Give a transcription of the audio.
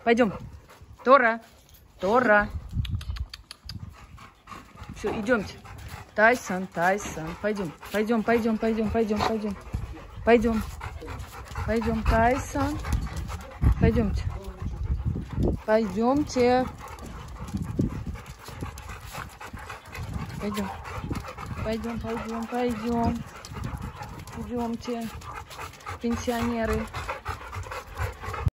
Пойдем. Тора. Тора. Все, идемте. Тайсон, Тайсон. Пойдем. Пойдем, пойдем, пойдем, пойдем, пойдем. Пойдем. Пойдем, Тайсон. Пойдемте. Пойдемте. Пойдем. Пойдем, пойдем, пойдем. Идемте. Пенсионеры.